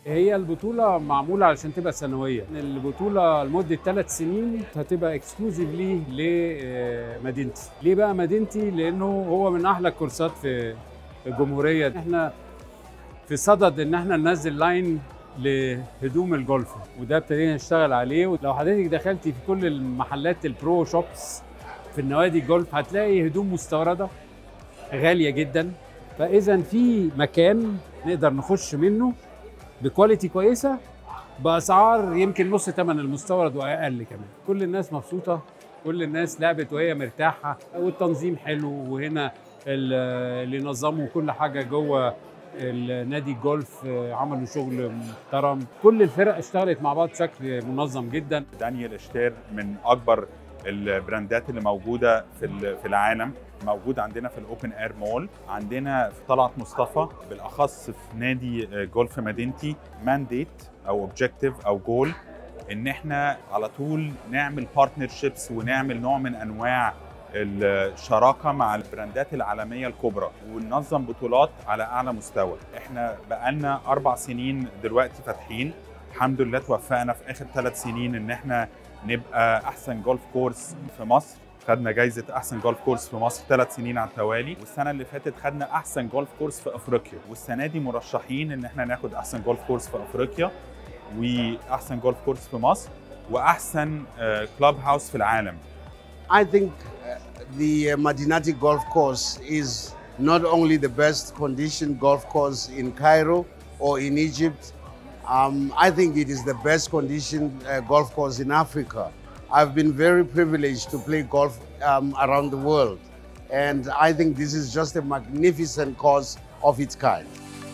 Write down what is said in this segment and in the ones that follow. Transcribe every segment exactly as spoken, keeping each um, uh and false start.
هي البطولة معمولة علشان تبقى سنوية. البطولة لمدة ثلاث سنين هتبقى اكسكلوزيفلي لمدينتي. ليه بقى مدينتي؟ لأنه هو من أحلى الكورسات في الجمهورية. احنا في صدد إن احنا ننزل لاين لهدوم الجولف، وده ابتدينا نشتغل عليه. ولو حضرتك دخلتي في كل المحلات البرو شوبس في النوادي الجولف هتلاقي هدوم مستوردة غالية جدا. فإذا في مكان نقدر نخش منه بكواليتي كويسه باسعار يمكن نص ثمن المستورد واقل كمان. كل الناس مبسوطه، كل الناس لعبت وهي مرتاحه، والتنظيم حلو. وهنا اللي نظموا كل حاجه جوه النادي الجولف عملوا شغل محترم. كل الفرق اشتغلت مع بعض بشكل منظم جدا. دانيال اشتير من اكبر البراندات اللي موجوده في في العالم، موجود عندنا في الاوبن اير مول، عندنا في طلعت مصطفى بالاخص في نادي جولف مدينتي. مانديت او اوبجيكتيف او جول ان احنا على طول نعمل بارتنرشيبس ونعمل نوع من انواع الشراكه مع البراندات العالميه الكبرى وننظم بطولات على اعلى مستوى. احنا بقالنا اربع سنين دلوقتي فاتحين، الحمد لله توفقنا في اخر ثلاث سنين ان احنا نبقى احسن جولف كورس في مصر. خدنا جايزه احسن جولف كورس في مصر ثلاث سنين على التوالي، والسنه اللي فاتت خدنا احسن جولف كورس في افريقيا، والسنه دي مرشحين ان احنا ناخد احسن جولف كورس في افريقيا واحسن جولف كورس في مصر واحسن كلاب هاوس في العالم. I think the Madinati Golf Course is not only the best conditioned golf course in Cairo or in Egypt. Um, I think it is the best conditioned uh, golf course in Africa. I've been very privileged to play golf um, around the world, and I think this is just a magnificent course of its kind.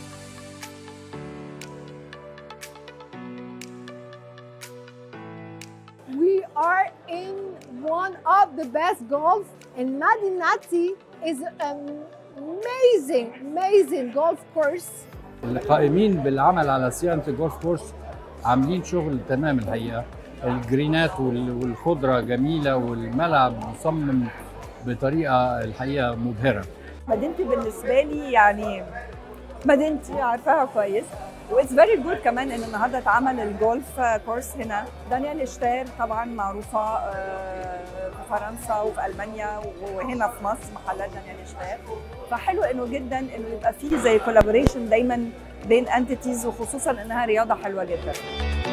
We are in one of the best golf, and Madinati is an amazing, amazing golf course. القائمين بالعمل على صيانة الجولف كورس عاملين شغل تمام الحقيقة. الجرينات والخضرة جميلة والملعب مصمم بطريقة الحقيقة مبهرة. مدينتي بالنسبة لي يعني مدينتي عارفاها كويس، وإتس فيري جود كمان إن النهارده اتعمل الجولف كورس هنا. دانيال اشتير طبعا معروفة في فرنسا وفي ألمانيا وهنا في مصر محلات دانيال اشتير، فحلو إنه جدا إنه يبقى فيه زي كولابوريشن دايما بين انتيتيز، وخصوصا إنها رياضة حلوة جدا.